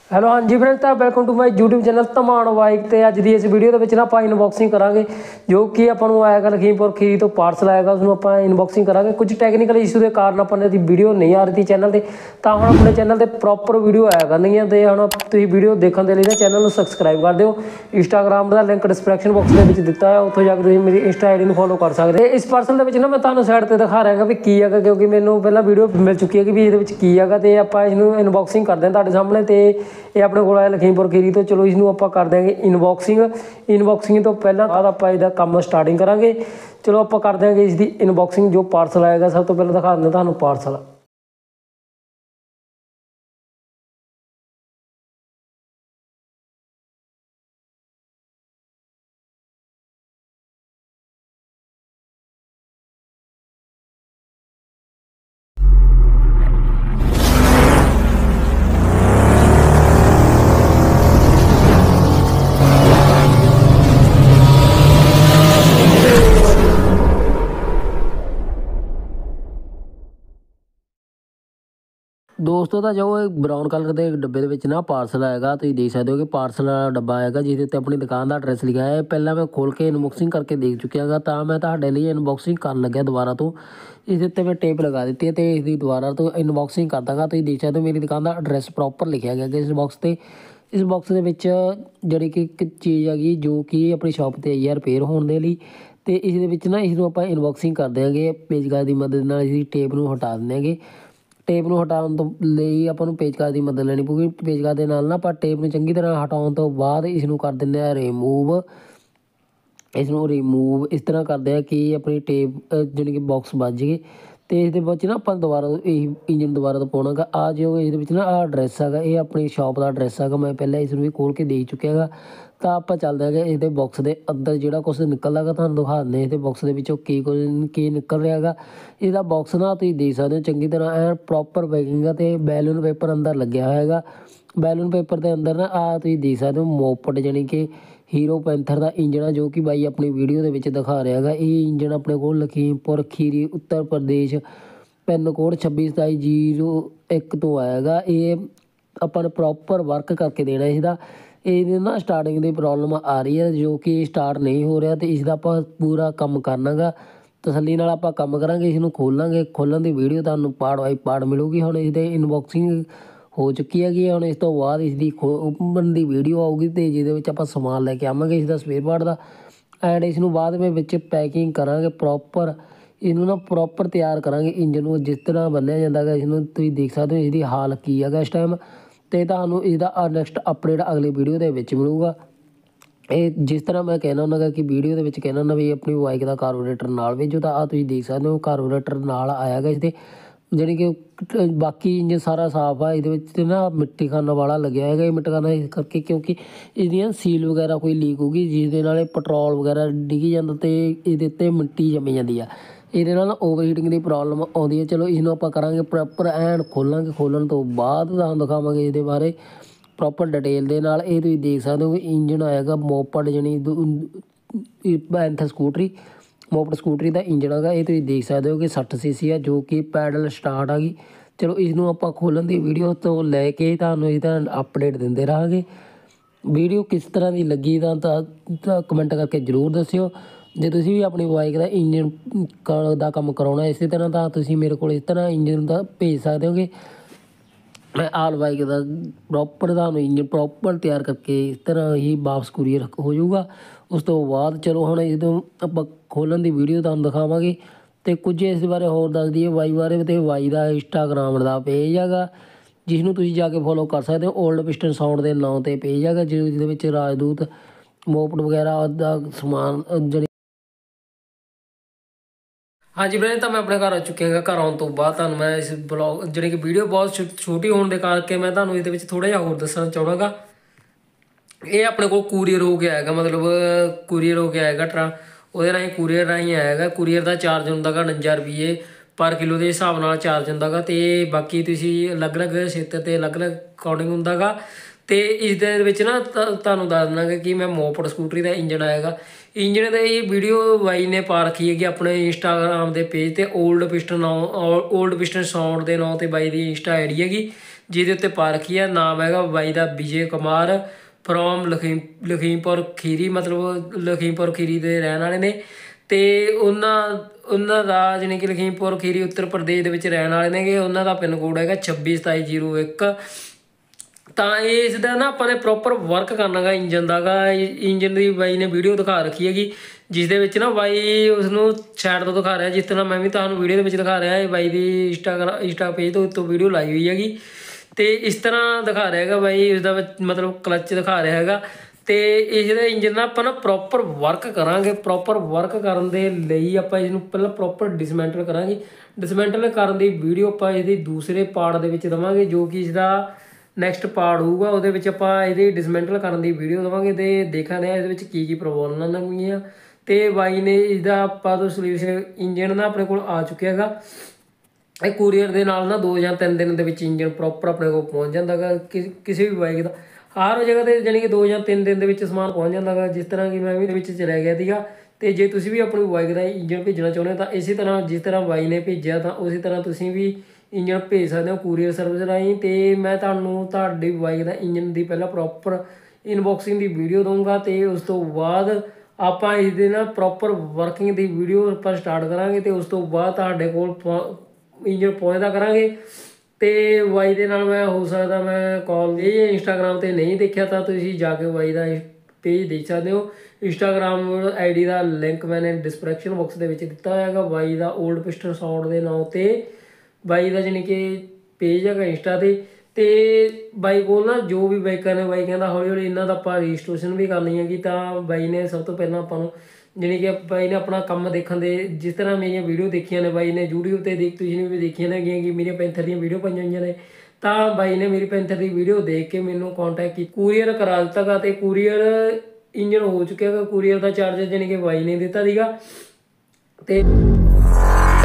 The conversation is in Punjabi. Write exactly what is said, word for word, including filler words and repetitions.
ਹੈਲੋ ਹਾਂਜੀ ਫਰੈਂਡਸ, ਤਾਂ welcome to my YouTube channel Dhaman bike. ਤੇ ਅੱਜ ਦੀ ਇਸ ਵੀਡੀਓ ਦੇ ਵਿੱਚ ਨਾ ਆਪਾਂ ਇਨਬॉक्सिंग ਕਰਾਂਗੇ ਜੋ ਕਿ ਆਪਾਂ ਨੂੰ ਆਏਗਾ ਲਖੀਮਪੁਰ ਖੀਰੀ ਤੋਂ ਪਾਰਸਲ ਆਏਗਾ, ਉਸਨੂੰ ਆਪਾਂ ਇਨਬॉक्सिंग ਕਰਾਂਗੇ। ਕੁਝ ਟੈਕਨੀਕਲ ਇਸ਼ੂ ਦੇ ਕਾਰਨ ਆਪਾਂ ਨੇ ਦੀ ਵੀਡੀਓ ਨਹੀਂ ਆ ਰਹੀ ਸੀ ਚੈਨਲ ਤੇ, ਤਾਂ ਹੁਣ ਆਪਣੇ ਚੈਨਲ ਤੇ ਪ੍ਰੋਪਰ ਵੀਡੀਓ ਆਇਆ ਕਰਨਗੀਆਂ। ਤੇ ਹੁਣ ਤੁਸੀਂ ਵੀਡੀਓ ਦੇਖਣ ਦੇ ਲਈ ਨਾ ਚੈਨਲ ਨੂੰ ਸਬਸਕ੍ਰਾਈਬ ਕਰ ਦਿਓ। ਇੰਸਟਾਗ੍ਰਾਮ ਦਾ ਲਿੰਕ ਡਿਸਕ੍ਰਿਪਸ਼ਨ ਬਾਕਸ ਦੇ ਵਿੱਚ ਦਿੱਤਾ ਹੈ, ਉੱਥੋਂ ਜਾ ਕੇ ਤੁਸੀਂ ਮੇਰੀ ਇੰਸਟਾ ਆਈ ਡੀ ਨੂੰ ਫੋਲੋ ਕਰ ਸਕਦੇ। ਇਸ ਪਾਰਸਲ ਦੇ ਵਿੱਚ ਨਾ ਮੈਂ ਤੁਹਾਨੂੰ ਸਾਈਡ ਤੇ ਦਿਖਾ ਰਿਹਾ ਵੀ ਕੀ ਹੈਗਾ, ਕਿਉਂਕਿ ਮੈਨੂੰ ਪਹਿਲਾਂ ਵੀਡੀਓ ਮਿਲ ਚੁੱਕੀ ਹੈ ਕਿ ਵੀ ਇਹਦੇ ਵਿੱਚ ਕੀ ਹੈਗਾ। ਤੇ ਆਪਾਂ ਇਹਨੂੰ ਇਨਬॉक्सिंग ਕਰਦੇ ਹਾਂ ਤੁਹਾਡੇ ਸਾਹਮਣੇ। ਤੇ ਇਹ ਆਪਣੇ ਕੋਲ ਆਇਆ ਲਖੀਮਪੁਰ ਖੀਰੀ ਤੋਂ। ਚਲੋ इसनू आप कर देंगे इनबॉक्सिंग। इनबॉक्सिंग तो पहला बाद आप इसका काम स्टार्टिंग करांगे। चलो आप कर देंगे इसकी इनबॉक्सिंग। जो पार्सल आएगा सब तो पहले दिखा दें तुहानू पार्सल। ਦੋਸਤੋ ਤਾਂ ਜੋ ਇਹ ਬਰਾਊਨ ਕਲਰ ਦੇ ਡੱਬੇ ਦੇ ਵਿੱਚ ਨਾ ਪਾਰਸਲ ਆਏਗਾ, ਤੁਸੀਂ ਦੇਖ ਸਕਦੇ ਹੋ ਕਿ ਪਾਰਸਲ ਵਾਲਾ ਡੱਬਾ ਆਏਗਾ ਜਿਹਦੇ ਉੱਤੇ ਆਪਣੀ ਦੁਕਾਨ ਦਾ ਐਡਰੈਸ ਲਿਖਿਆ ਹੈ। ਪਹਿਲਾਂ ਮੈਂ ਖੋਲ ਕੇ ਇਨਬॉक्सिंग ਕਰਕੇ ਦੇਖ ਚੁੱਕਿਆ ਹੈਗਾ, ਤਾਂ ਮੈਂ ਤੁਹਾਡੇ ਲਈ ਇਨਬॉक्सिंग ਕਰਨ ਲੱਗਿਆ ਦੁਬਾਰਾ ਤੋਂ। ਇਸ ਉੱਤੇ ਮੈਂ ਟੇਪ ਲਗਾ ਦਿੱਤੀ ਹੈ ਅਤੇ ਇਸਦੀ ਦੁਬਾਰਾ ਤੋਂ ਇਨਬॉक्सिंग ਕਰ ਦਾਂਗਾ। ਤੁਸੀਂ ਦੇਖ ਸਕਦੇ ਹੋ ਮੇਰੀ ਦੁਕਾਨ ਦਾ ਐਡਰੈਸ ਪ੍ਰੋਪਰ ਲਿਖਿਆ ਗਿਆ ਇਸ ਬਾਕਸ 'ਤੇ। ਇਸ ਬਾਕਸ ਦੇ ਵਿੱਚ ਜਿਹੜੀ ਕਿ ਇੱਕ ਚੀਜ਼ ਹੈਗੀ ਜੋ ਕਿ ਆਪਣੀ ਸ਼ੌਪ 'ਤੇ ਆਈ ਹੈ ਰਿਪੇਅਰ ਹੋਣ ਦੇ ਲਈ। ਅਤੇ ਇਸ ਦੇ ਵਿੱਚ ਨਾ ਇਸਨੂੰ ਆਪਾਂ ਇਨਬॉक्सिंग ਕਰ ਦਿਆਂਗੇ ਪੇਚਕਸ ਦੀ ਮਦਦ ਨਾਲ। ਇਸਦੀ ਟੇਪ ਨੂੰ ਹਟਾ ਦਿੰਦੇ। ਟੇਪ ਨੂੰ ਹਟਾਉਣ ਤੋਂ ਲਈ ਆਪਾਂ ਨੂੰ ਪੇਚਕਸ ਦੀ ਮਦਦ ਲੈਣੀ ਪਊਗੀ। ਪੇਚਕਸ ਦੇ ਨਾਲ ਨਾ ਆਪਾਂ ਟੇਪ ਨੂੰ ਚੰਗੀ ਤਰ੍ਹਾਂ ਹਟਾਉਣ ਤੋਂ ਬਾਅਦ ਇਸ ਨੂੰ ਕਰ ਦਿੰਦੇ ਹਾਂ ਰਿਮੂਵ। ਇਸ ਨੂੰ ਰਿਮੂਵ ਇਸ ਤਰ੍ਹਾਂ ਕਰਦੇ ਹਾਂ ਕਿ ਆਪਣੀ ਟੇਪ ਜਾਣੀ ਕਿ ਬਾਕਸ ਵੱਜ ਜਾਵੇ। ਅਤੇ ਇਸ ਦੇ ਵਿੱਚ ਨਾ ਆਪਾਂ ਦੁਬਾਰਾ ਤੋਂ ਇਹੀ ਇੰਜਨ ਦੁਬਾਰਾ ਤੋਂ ਪਾਉਣਾ ਗਾ। ਆ ਜੋ ਇਹਦੇ ਵਿੱਚ ਨਾ ਆਹ ਐਡਰੈਸ ਹੈਗਾ, ਇਹ ਆਪਣੀ ਸ਼ੌਪ ਦਾ ਐਡਰੈਸ ਹੈਗਾ। ਮੈਂ ਪਹਿਲਾਂ ਇਸ ਨੂੰ ਵੀ ਖੋਲ੍ਹ ਕੇ ਦੇਖ ਚੁੱਕਿਆ ਹੈਗਾ। ਤਾਂ ਆਪਾਂ ਚੱਲਦੇ ਹੈਗੇ ਇਹਦੇ ਬਾਕਸ ਦੇ ਅੰਦਰ ਜਿਹੜਾ ਕੁਛ ਨਿਕਲਦਾ ਹੈਗਾ ਤੁਹਾਨੂੰ ਦਿਖਾ ਦਿੰਦੇ। ਇਹਦੇ ਬਾਕਸ ਦੇ ਵਿੱਚੋਂ ਕੀ ਕੁਝ ਕੀ ਨਿਕਲ ਰਿਹਾ ਹੈਗਾ। ਇਹਦਾ ਬਾਕਸ ਨਾ ਤੁਸੀਂ ਦੇਖ ਸਕਦੇ ਹੋ ਚੰਗੀ ਤਰ੍ਹਾਂ ਐਨ ਪ੍ਰੋਪਰ ਪੈਕਿੰਗ ਆ। ਅਤੇ ਬੈਲੂਨ ਪੇਪਰ ਅੰਦਰ ਲੱਗਿਆ ਹੋਇਆ ਹੈਗਾ। ਬੈਲੂਨ ਪੇਪਰ ਦੇ ਅੰਦਰ ਨਾ ਆਹ ਤੁਸੀਂ ਦੇਖ ਸਕਦੇ ਹੋ ਮੋਪਡ ਜਾਣੀ ਕਿ ਹੀਰੋ ਪੈਂਥਰ ਦਾ ਇੰਜਣ ਆ, ਜੋ ਕਿ ਬਾਈ ਆਪਣੀ ਵੀਡੀਓ ਦੇ ਵਿੱਚ ਦਿਖਾ ਰਿਹਾ ਹੈਗਾ। ਇਹ ਇੰਜਣ ਆਪਣੇ ਕੋਲ ਲਖੀਮਪੁਰ ਖੀਰੀ ਉੱਤਰ ਪ੍ਰਦੇਸ਼ ਪਿੰਨ ਕੋਡ ਛੱਬੀ ਸਤਾਈ ਜੀਰੋ ਇੱਕ ਤੋਂ ਆਇਆ ਹੈਗਾ। ਇਹ ਆਪਾਂ ਨੇ ਪ੍ਰੋਪਰ ਵਰਕ ਕਰਕੇ ਦੇਣਾ ਇਸਦਾ। ਇਹਦੇ ਨਾ ਸਟਾਰਟਿੰਗ ਦੀ ਪ੍ਰੋਬਲਮ ਆ ਰਹੀ ਹੈ ਜੋ ਕਿ ਸਟਾਰਟ ਨਹੀਂ ਹੋ ਰਿਹਾ, ਅਤੇ ਇਸਦਾ ਆਪਾਂ ਪੂਰਾ ਕੰਮ ਕਰਨਾ ਗਾ। ਤਸੱਲੀ ਨਾਲ ਆਪਾਂ ਕੰਮ ਕਰਾਂਗੇ, ਇਸਨੂੰ ਖੋਲਾਂਗੇ। ਖੋਲ੍ਹਣ ਦੀ ਵੀਡੀਓ ਤੁਹਾਨੂੰ ਪਾਰਟ ਬਾਈ ਪਾਰਟ ਮਿਲੂਗੀ। ਹੁਣ ਇਸਦੇ ਇਨਬॉक्सिंग ਹੋ ਚੁੱਕੀ ਹੈਗੀ। ਹੁਣ ਇਸ ਤੋਂ ਬਾਅਦ ਇਸਦੀ ਖੋਲ੍ਹਣ ਦੀ ਵੀਡੀਓ ਆਊਗੀ, ਅਤੇ ਜਿਹਦੇ ਵਿੱਚ ਆਪਾਂ ਸਮਾਨ ਲੈ ਕੇ ਆਵਾਂਗੇ ਇਸਦਾ ਸਪੇਅਰ ਪਾਰਟ ਦਾ। ਐਂਡ ਇਸ ਨੂੰ ਬਾਅਦ ਵਿੱਚ ਪੈਕਿੰਗ ਕਰਾਂਗੇ ਪ੍ਰੋਪਰ। ਇਹਨੂੰ ਨਾ ਪ੍ਰੋਪਰ ਤਿਆਰ ਕਰਾਂਗੇ ਇੰਜਨ ਨੂੰ ਜਿਸ ਤਰ੍ਹਾਂ ਬੰਨਿਆ ਜਾਂਦਾ ਹੈਗਾ। ਇਸਨੂੰ ਤੁਸੀਂ ਦੇਖ ਸਕਦੇ ਹੋ ਇਸਦੀ ਹਾਲ ਕੀ ਹੈਗਾ ਇਸ ਟਾਈਮ। ਅਤੇ ਤੁਹਾਨੂੰ ਇਹਦਾ ਨੈਕਸਟ ਅਪਡੇਟ ਅਗਲੀ ਵੀਡੀਓ ਦੇ ਵਿੱਚ ਮਿਲੂਗਾ। ਇਹ ਜਿਸ ਤਰ੍ਹਾਂ ਮੈਂ ਕਹਿਣਾ ਹੁੰਦਾ ਗਾ ਕਿ ਵੀਡੀਓ ਦੇ ਵਿੱਚ ਕਹਿਣਾ ਹੁੰਦਾ ਵੀ ਆਪਣੀ ਬਾਈਕ ਦਾ ਕਾਰਬੋਰੇਟਰ ਨਾਲ ਭੇਜੋ, ਤਾਂ ਆਹ ਤੁਸੀਂ ਦੇਖ ਸਕਦੇ ਹੋ ਕਾਰਬੋਰੇਟਰ ਨਾਲ ਆਇਆ ਗਾ ਇਸਦੇ। ਜਾਣੀ ਕਿ ਬਾਕੀ ਇੰਜਨ ਸਾਰਾ ਸਾਫ਼ ਆ। ਇਹਦੇ ਵਿੱਚ ਨਾ ਮਿੱਟੀ ਖਾਨਾ ਵਾਲਾ ਲੱਗਿਆ ਹੈਗਾ। ਇਹ ਮਿੱਟੀ ਖਾਨਾ ਇਸ ਕਰਕੇ ਕਿਉਂਕਿ ਇਹਦੀਆਂ ਸੀਲ ਵਗੈਰਾ ਕੋਈ ਲੀਕ ਹੋਊਗੀ, ਜਿਸ ਦੇ ਨਾਲ ਪੈਟਰੋਲ ਵਗੈਰਾ ਡਿੱਗ ਜਾਂਦਾ ਅਤੇ ਇਹਦੇ ਉੱਤੇ ਮਿੱਟੀ ਜੰਮੀ ਜਾਂਦੀ ਆ। ਇਹਦੇ ਨਾਲ ਓਵਰ ਹੀਟਿੰਗ ਦੀ ਪ੍ਰੋਬਲਮ ਆਉਂਦੀ ਹੈ। ਚਲੋ ਇਸਨੂੰ ਆਪਾਂ ਕਰਾਂਗੇ ਪ੍ਰੋਪਰ ਐਨ ਖੋਲਾਂਗੇ। ਖੋਲ੍ਹਣ ਤੋਂ ਬਾਅਦ ਤੁਹਾਨੂੰ ਦਿਖਾਵਾਂਗੇ ਇਹਦੇ ਬਾਰੇ ਪ੍ਰੋਪਰ ਡਿਟੇਲ ਦੇ ਨਾਲ। ਇਹ ਤੁਸੀਂ ਦੇਖ ਸਕਦੇ ਹੋ ਕਿ ਇੰਜਨ ਆਏਗਾ ਮੋਪਡ ਜਾਣੀ ਪੈਂਥਰ ਸਕੂਟਰੀ ਮੋਪਡ ਸਕੂਟਰੀ ਦਾ ਇੰਜਨ ਹੈਗਾ। ਇਹ ਤੁਸੀਂ ਦੇਖ ਸਕਦੇ ਹੋ ਕਿ ਸੱਠ ਸੀ ਸੀ ਆ, ਜੋ ਕਿ ਪੈਡਲ ਸਟਾਰਟ ਆ ਗਈ। ਚਲੋ ਇਸਨੂੰ ਆਪਾਂ ਖੋਲ੍ਹਣ ਦੀ ਵੀਡੀਓ ਤੋਂ ਲੈ ਕੇ ਤੁਹਾਨੂੰ ਇਹਦਾ ਅਪਡੇਟ ਦਿੰਦੇ ਰਹਾਂਗੇ। ਵੀਡੀਓ ਕਿਸ ਤਰ੍ਹਾਂ ਦੀ ਲੱਗੀ ਤਾਂ ਤਾਂ ਕਮੈਂਟ ਕਰਕੇ ਜ਼ਰੂਰ ਦੱਸਿਓ। ਜੇ ਤੁਸੀਂ ਵੀ ਆਪਣੀ ਬਾਈਕ ਦਾ ਇੰਜਨ ਦਾ ਕੰਮ ਕਰਾਉਣਾ ਇਸੇ ਤਰ੍ਹਾਂ, ਤਾਂ ਤੁਸੀਂ ਮੇਰੇ ਕੋਲ ਇਸ ਤਰ੍ਹਾਂ ਇੰਜਨ ਦਾ ਭੇਜ ਸਕਦੇ ਹੋਗੇ। ਮੈਂ ਆਲ ਬਾਈਕ ਦਾ ਪ੍ਰੋਪਰ ਤੁਹਾਨੂੰ ਇੰਜਨ ਪ੍ਰੋਪਰ ਤਿਆਰ ਕਰਕੇ ਇਸ ਤਰ੍ਹਾਂ ਹੀ ਵਾਪਸ ਕੁਰੀਅਰ ਹੋ ਜਾਊਗਾ। ਉਸ ਤੋਂ ਬਾਅਦ ਚਲੋ ਹੁਣ ਜਦੋਂ ਆਪਾਂ ਖੋਲ੍ਹਣ ਦੀ ਵੀਡੀਓ ਤੁਹਾਨੂੰ ਦਿਖਾਵਾਂਗੇ, ਅਤੇ ਕੁਝ ਇਸ ਬਾਰੇ ਹੋਰ ਦੱਸ ਦਈਏ ਬਾਈ ਬਾਰੇ। ਅਤੇ ਬਾਈ ਦਾ ਇੰਸਟਾਗ੍ਰਾਮ ਦਾ ਪੇਜ ਹੈਗਾ, ਜਿਸ ਨੂੰ ਤੁਸੀਂ ਜਾ ਕੇ ਫੋਲੋ ਕਰ ਸਕਦੇ ਹੋ। ਓਲਡ ਪਿਸਟਨ ਸਾਊਂਡ ਦੇ ਨਾਂ 'ਤੇ ਪੇਜ ਹੈਗਾ, ਜਿਹਦੇ ਵਿੱਚ ਰਾਜਦੂਤ ਮੋਪਡ ਵਗੈਰਾ ਦਾ ਸਮਾਨ ਜਿਹੜੀ। ਹਾਂਜੀ ਵੀਰੇ, ਤਾਂ ਮੈਂ ਆਪਣੇ ਘਰ ਆ ਚੁੱਕਿਆ ਹੈਗਾ। ਘਰ ਆਉਣ ਤੋਂ ਬਾਅਦ ਤੁਹਾਨੂੰ ਮੈਂ ਇਸ ਬਲੌਗ ਜਿਹੜੀ ਕਿ ਵੀਡੀਓ ਬਹੁਤ ਛੋ ਛੋਟੀ ਹੋਣ ਦੇ ਕਰਕੇ ਮੈਂ ਤੁਹਾਨੂੰ ਇਹਦੇ ਵਿੱਚ ਥੋੜ੍ਹਾ ਜਿਹਾ ਹੋਰ ਦੱਸਣਾ ਚਾਹੁੰਦਾ ਗਾ। ਇਹ ਆਪਣੇ ਕੋਲ ਕੂਰੀਅਰ ਹੋ ਕੇ ਆਏਗਾ, ਮਤਲਬ ਕੂਰੀਅਰ ਹੋ ਕੇ ਆਏਗਾ ਟਰਾ ਉਹਦੇ ਰਾਹੀਂ ਕੂਰੀਅਰ ਰਾਹੀਂ ਆਏਗਾ। ਕੂਰੀਅਰ ਦਾ ਚਾਰਜ ਹੁੰਦਾ ਗਾ ਉਣੰਜਾ ਰੁਪਈਏ ਪਰ ਕਿਲੋ ਦੇ ਹਿਸਾਬ ਨਾਲ ਚਾਰਜ ਹੁੰਦਾ ਗਾ। ਅਤੇ ਬਾਕੀ ਤੁਸੀਂ ਅਲੱਗ ਅਲੱਗ ਛੇਤਰ 'ਤੇ ਅਲੱਗ ਅਲੱਗ ਅਕੋਰਡਿੰਗ ਹੁੰਦਾ ਗਾ। ਅਤੇ ਇਸ ਦੇ ਵਿੱਚ ਨਾ ਤੁਹਾਨੂੰ ਦੱਸ ਦਿੰਦਾ ਕਿ ਮੈਂ ਮੋਪਡ ਸਕੂਟਰੀ ਦਾ ਇੰਜਨ ਆਏਗਾ। ਇੰਜਨ ਦੇ ਇਹ ਵੀਡੀਓ ਬਾਈ ਨੇ ਪਾ ਰੱਖੀ ਹੈਗੀ ਆਪਣੇ ਇੰਸਟਾਗ੍ਰਾਮ ਦੇ ਪੇਜ 'ਤੇ। ਓਲਡ ਪਿਸਟਨ ਨਾਂ ਓਲਡ ਪਿਸਟਨ ਸਾਊਂਡ ਦੇ ਨਾਂ 'ਤੇ ਬਾਈ ਦੀ ਇੰਸਟਾ ਆਈ ਡੀ ਹੈਗੀ। ਜਿਹਦੇ ਉੱਤੇ ਪਾ ਰੱਖੀ ਹੈ। ਨਾਮ ਹੈਗਾ ਬਾਈ ਦਾ ਵਿਜੇ ਕੁਮਾਰ ਫਰੋਮ ਲਖੀਮ ਲਖੀਮਪੁਰ ਖੀਰੀ, ਮਤਲਬ ਲਖੀਮਪੁਰ ਖੀਰੀ ਦੇ ਰਹਿਣ ਵਾਲੇ ਨੇ। ਅਤੇ ਉਹਨਾਂ ਉਹਨਾਂ ਦਾ ਜਾਣੀ ਕਿ ਲਖੀਮਪੁਰ ਖੀਰੀ ਉੱਤਰ ਪ੍ਰਦੇਸ਼ ਦੇ ਵਿੱਚ ਰਹਿਣ ਵਾਲੇ ਨੇਗੇ। ਉਹਨਾਂ ਦਾ ਪਿੰਨ ਕੋਡ ਹੈਗਾ ਛੱਬੀ ਸਤਾਈ ਜੀਰੋ ਇੱਕ। ਤਾਂ ਇਸ ਦਾ ਨਾ ਆਪਾਂ ਨੇ ਪ੍ਰੋਪਰ ਵਰਕ ਕਰਨਾ ਗਾ ਇੰਜਨ ਦਾ ਗਾ। ਇੰਜਨ ਦੀ ਬਾਈ ਨੇ ਵੀਡੀਓ ਦਿਖਾ ਰੱਖੀ ਹੈਗੀ, ਜਿਸ ਦੇ ਵਿੱਚ ਨਾ ਬਾਈ ਉਸਨੂੰ ਸਾਈਡ ਤੋਂ ਦਿਖਾ ਰਿਹਾ, ਜਿਸ ਤਰ੍ਹਾਂ ਮੈਂ ਵੀ ਤੁਹਾਨੂੰ ਵੀਡੀਓ ਦੇ ਵਿੱਚ ਦਿਖਾ ਰਿਹਾ। ਇਹ ਬਾਈ ਦੀ ਇੰਸਟਾਗ੍ਰਾਮ ਇੰਸਟਾ ਪੇਜ ਤੋਂ ਉੱਤੋਂ ਵੀਡੀਓ ਲਾਈ ਹੋਈ ਹੈਗੀ, ਅਤੇ ਇਸ ਤਰ੍ਹਾਂ ਦਿਖਾ ਰਿਹਾ ਹੈਗਾ ਬਾਈ ਉਸਦਾ ਮਤਲਬ ਕਲੱਚ ਦਿਖਾ ਰਿਹਾ ਹੈਗਾ। ਅਤੇ ਇਸਦਾ ਇੰਜਨ ਦਾ ਆਪਾਂ ਨਾ ਪ੍ਰੋਪਰ ਵਰਕ ਕਰਾਂਗੇ। ਪ੍ਰੋਪਰ ਵਰਕ ਕਰਨ ਦੇ ਲਈ ਆਪਾਂ ਇਸਨੂੰ ਪਹਿਲਾਂ ਪ੍ਰੋਪਰ ਡਿਸਮੈਂਟਲ ਕਰਾਂਗੇ। ਡਿਸਮੈਂਟਲ ਕਰਨ ਦੀ ਵੀਡੀਓ ਆਪਾਂ ਇਹਦੀ ਦੂਸਰੇ ਪਾਰਟ ਦੇ ਵਿੱਚ ਦੇਵਾਂਗੇ, ਜੋ ਕਿ ਇਸਦਾ ਨੈਕਸਟ ਪਾਰਟ ਹੋਊਗਾ। ਉਹਦੇ ਵਿੱਚ ਆਪਾਂ ਇਹਦੀ ਡਿਸਮੈਂਟਲ ਕਰਨ ਦੀ ਵੀਡੀਓ ਦੇਵਾਂਗੇ ਅਤੇ ਦੇਖਾਂਗੇ ਇਹਦੇ ਵਿੱਚ ਕੀ ਕੀ ਪ੍ਰੋਬਲਮ ਆਉਣਗੀਆਂ। ਅਤੇ ਬਾਈ ਨੇ ਇਸਦਾ ਆਪਾਂ ਤੋਂ ਸਲਿਊਸ਼ਨ ਇੰਜਨ ਨਾ ਆਪਣੇ ਕੋਲ ਆ ਚੁੱਕਿਆ ਹੈਗਾ। ਇਹ ਕੂਰੀਅਰ ਦੇ ਨਾਲ ਨਾ ਦੋ ਜਾਂ ਤਿੰਨ ਦਿਨ ਦੇ ਵਿੱਚ ਇੰਜਨ ਪ੍ਰੋਪਰ ਆਪਣੇ ਕੋਲ ਪਹੁੰਚ ਜਾਂਦਾ ਗਾ। ਕਿਸ ਕਿਸੇ ਵੀ ਬਾਈਕ ਦਾ ਹਰ ਜਗ੍ਹਾ 'ਤੇ ਜਾਣੀ ਕਿ ਦੋ ਜਾਂ ਤਿੰਨ ਦਿਨ ਦੇ ਵਿੱਚ ਸਮਾਨ ਪਹੁੰਚ ਜਾਂਦਾ ਗਾ। ਜਿਸ ਤਰ੍ਹਾਂ ਕਿ ਮੈਂ ਵੀ ਵਿੱਚ ਚਲਿਆ ਗਿਆ ਸੀਗਾ। ਅਤੇ ਜੇ ਤੁਸੀਂ ਵੀ ਆਪਣੀ ਬਾਈਕ ਦਾ ਇੰਜਨ ਭੇਜਣਾ ਚਾਹੁੰਦੇ ਹੋ ਤਾਂ ਇਸੇ ਤਰ੍ਹਾਂ ਜਿਸ ਤਰ੍ਹਾਂ ਬਾਈ ਨੇ ਭੇਜਿਆ ਤਾਂ ਉਸੇ ਤਰ੍ਹਾਂ ਤੁਸੀਂ ਵੀ ਇੰਜਨ ਭੇਜ ਸਕਦੇ ਹੋ ਕੂਰੀਅਰ ਸਰਵਿਸ ਰਾਹੀਂ। ਅਤੇ ਮੈਂ ਤੁਹਾਨੂੰ ਤੁਹਾਡੀ ਬਾਈਕ ਦਾ ਇੰਜਨ ਦੀ ਪਹਿਲਾਂ ਪ੍ਰੋਪਰ ਇਨਬੋਕਸਿੰਗ ਦੀ ਵੀਡੀਓ ਦਊਂਗਾ, ਅਤੇ ਉਸ ਤੋਂ ਬਾਅਦ ਆਪਾਂ ਇਸਦੇ ਨਾਲ ਪ੍ਰੋਪਰ ਵਰਕਿੰਗ ਦੀ ਵੀਡੀਓ ਆਪਾਂ ਸਟਾਰਟ ਕਰਾਂਗੇ। ਅਤੇ ਉਸ ਤੋਂ ਬਾਅਦ ਤੁਹਾਡੇ ਕੋਲ ਇੰਜਨ ਪਹੁੰਚਦਾ ਕਰਾਂਗੇ। ਅਤੇ ਬਾਈ ਦੇ ਨਾਲ ਮੈਂ ਹੋ ਸਕਦਾ ਮੈਂ ਕਾਲ ਇਹ ਇੰਸਟਾਗ੍ਰਾਮ 'ਤੇ ਨਹੀਂ ਦੇਖਿਆ ਤਾਂ ਤੁਸੀਂ ਜਾ ਕੇ ਬਾਈ ਦਾ ਪੇਜ ਦੇਖ ਸਕਦੇ ਹੋ। ਇੰਸਟਾਗ੍ਰਾਮ ਆਈ ਡੀ ਦਾ ਲਿੰਕ ਮੈਨੇ ਡਿਸਕ੍ਰਿਪਸ਼ਨ ਬਾਕਸ ਦੇ ਵਿੱਚ ਦਿੱਤਾ ਹੋਇਆ ਹੈਗਾ। ਬਾਈ ਦਾ ਓਲਡ ਪਿਸਟਨ ਸਾਊਂਡ ਦੇ ਨਾਂ 'ਤੇ ਬਾਈ ਦਾ ਜਾਣੀ ਕਿ ਪੇਜ ਹੈਗਾ ਇੰਸਟਾ 'ਤੇ। ਅਤੇ ਬਾਈ ਕੋਲ ਨਾ ਜੋ ਵੀ ਬਾਈਕਾਂ ਨੇ, ਬਾਈ ਕਹਿੰਦਾ ਹੌਲੀ ਹੌਲੀ ਇਹਨਾਂ ਦਾ ਆਪਾਂ ਰਜਿਸਟ੍ਰੇਸ਼ਨ ਵੀ ਕਰਨੀ ਹੈਗੀ। ਤਾਂ ਬਾਈ ਨੇ ਸਭ ਤੋਂ ਪਹਿਲਾਂ ਆਪਾਂ ਨੂੰ ਜਾਣੀ ਕਿ ਬਾਈ ਨੇ ਆਪਣਾ ਕੰਮ ਦੇਖਣ ਦੇ, ਜਿਸ ਤਰ੍ਹਾਂ ਮੇਰੀਆਂ ਵੀਡੀਓ ਦੇਖੀਆਂ ਨੇ ਬਾਈ ਨੇ ਯੂਟਿਊਬ 'ਤੇ ਦੇਖ ਤੁਸੀਂ ਵੀ ਦੇਖੀਆਂ ਹੈਗੀਆਂ ਕਿ ਮੇਰੀਆਂ ਪੈਂਥਰ ਦੀਆਂ ਵੀਡੀਓ ਪਾਈਆਂ ਹੋਈਆਂ ਨੇ। ਤਾਂ ਬਾਈ ਨੇ ਮੇਰੀ ਪੈਂਥਰ ਦੀ ਵੀਡੀਓ ਦੇਖ ਕੇ ਮੈਨੂੰ ਕੋਂਟੈਕਟ ਕੀਤਾ, ਕੂਰੀਅਰ ਕਰਾ ਦਿੱਤਾ ਗਾ। ਅਤੇ ਕੂਰੀਅਰ ਇੰਜਨ ਹੋ ਚੁੱਕਿਆ ਗਾ। ਕੂਰੀਅਰ ਦਾ ਚਾਰਜ ਜਾਣੀ ਕਿ ਬਾਈ ਨੇ ਦਿੱਤਾ ਸੀਗਾ। ਅਤੇ